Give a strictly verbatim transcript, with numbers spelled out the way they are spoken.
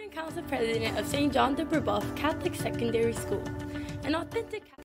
Council President of Saint John de Brebeuf Catholic Secondary School, an authentic